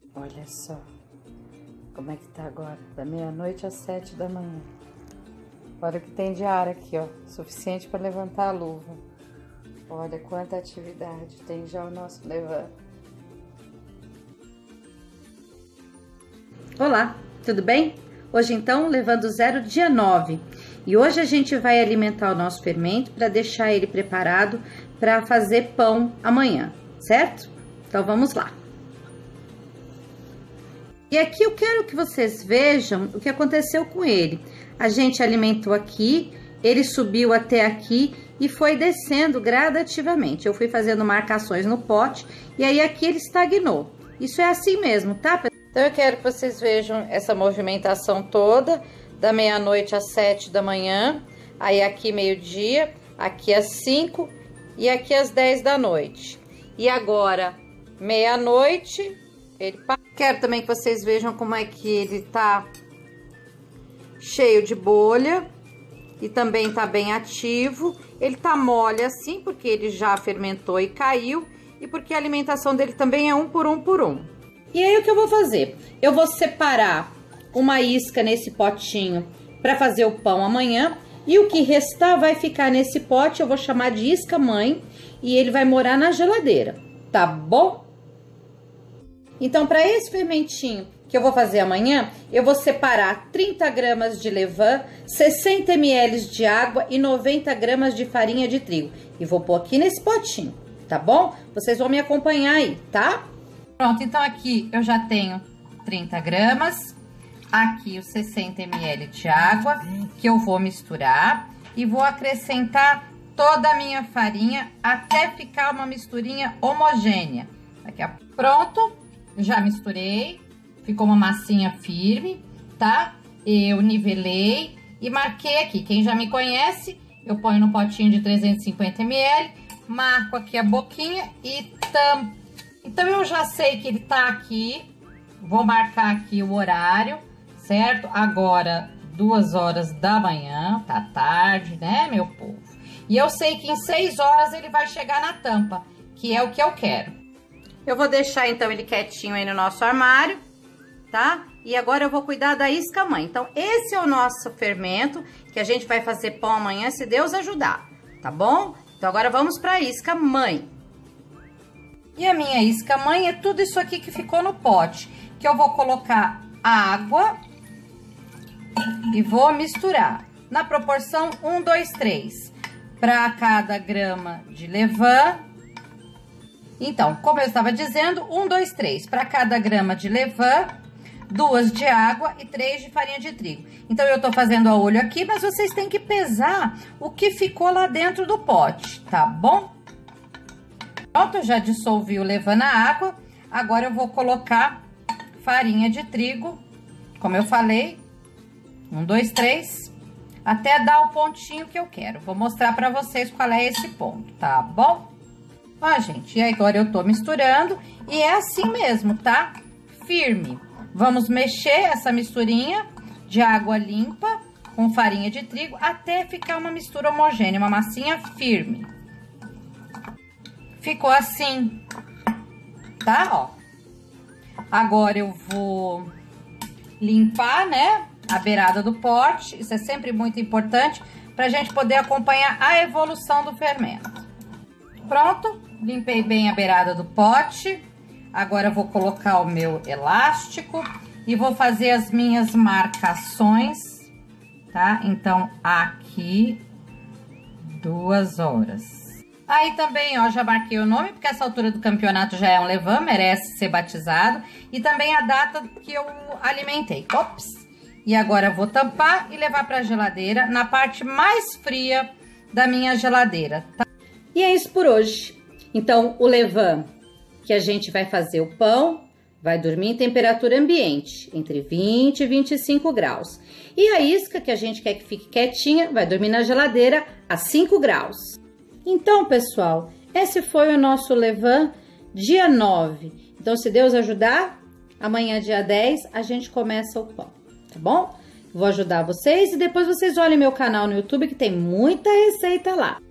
Olha só como é que tá agora, da meia-noite às 7 da manhã. Olha o que tem de ar aqui, ó, suficiente para levantar a luva. Olha quanta atividade tem já o nosso Levan. Olá, tudo bem? Hoje então, levando zero dia 9. E hoje a gente vai alimentar o nosso fermento para deixar ele preparado para fazer pão amanhã, certo? Então vamos lá. E aqui eu quero que vocês vejam o que aconteceu com ele. A gente alimentou aqui, ele subiu até aqui e foi descendo gradativamente. Eu fui fazendo marcações no pote e aí aqui ele estagnou. Isso é assim mesmo, tá? Então eu quero que vocês vejam essa movimentação toda, da meia-noite às 7 da manhã, aí aqui meio-dia, aqui às 5 e aqui às 10 da noite. E agora, meia-noite, ele... Quero também que vocês vejam como é que ele tá cheio de bolha e também tá bem ativo. Ele tá mole assim, porque ele já fermentou e caiu, e porque a alimentação dele também é um por um. E aí o que eu vou fazer? Eu vou separar uma isca nesse potinho para fazer o pão amanhã, e o que restar vai ficar nesse pote, eu vou chamar de isca mãe, e ele vai morar na geladeira, tá bom? Então, para esse fermentinho que eu vou fazer amanhã, eu vou separar 30 gramas de levain, 60 ml de água e 90 gramas de farinha de trigo. E vou pôr aqui nesse potinho, tá bom? Vocês vão me acompanhar aí, tá? Pronto, então aqui eu já tenho 30 gramas, aqui os 60 ml de água, que eu vou misturar, e vou acrescentar toda a minha farinha até ficar uma misturinha homogênea. Aqui, ó. Pronto, já misturei, ficou uma massinha firme, tá? Eu nivelei e marquei aqui. Quem já me conhece, eu ponho no potinho de 350 ml, marco aqui a boquinha e tampo. Então, eu já sei que ele tá aqui, vou marcar aqui o horário, certo? Agora, 2 horas da manhã, tá tarde, né, meu povo? E eu sei que em 6 horas ele vai chegar na tampa, que é o que eu quero. Eu vou deixar, então, ele quietinho aí no nosso armário, tá? E agora eu vou cuidar da isca mãe. Então, esse é o nosso fermento, que a gente vai fazer pão amanhã, se Deus ajudar, tá bom? Então, agora vamos pra isca mãe. E a minha isca mãe é tudo isso aqui que ficou no pote, que eu vou colocar água e vou misturar na proporção 1, 2, 3 para cada grama de levain. Então, como eu estava dizendo, 1, 2, 3 para cada grama de levain, 2 de água e 3 de farinha de trigo. Então, eu tô fazendo a olho aqui, mas vocês têm que pesar o que ficou lá dentro do pote, tá bom? Pronto, eu já dissolvi o levain na água. Agora eu vou colocar farinha de trigo, como eu falei, 1, 2, 3, até dar o pontinho que eu quero. Vou mostrar pra vocês qual é esse ponto, tá bom? Ó, gente, e agora eu tô misturando e é assim mesmo, tá? Firme. Vamos mexer essa misturinha de água limpa com farinha de trigo até ficar uma mistura homogênea, uma massinha firme. Ficou assim, tá? Ó. Agora eu vou limpar, né, a beirada do pote. Isso é sempre muito importante pra gente poder acompanhar a evolução do fermento. Pronto, limpei bem a beirada do pote. Agora eu vou colocar o meu elástico e vou fazer as minhas marcações, tá? Então, aqui, 2 horas. Aí também, ó, já marquei o nome, porque essa altura do campeonato já é um levain, merece ser batizado. E também a data que eu alimentei. Ops! E agora eu vou tampar e levar pra geladeira, na parte mais fria da minha geladeira, tá? E é isso por hoje. Então, o levain que a gente vai fazer o pão vai dormir em temperatura ambiente, entre 20 e 25 graus. E a isca, que a gente quer que fique quietinha, vai dormir na geladeira a 5 graus. Então, pessoal, esse foi o nosso levain dia 9. Então, se Deus ajudar, amanhã, dia 10, a gente começa o pão, tá bom? Vou ajudar vocês e depois vocês olhem meu canal no YouTube, que tem muita receita lá.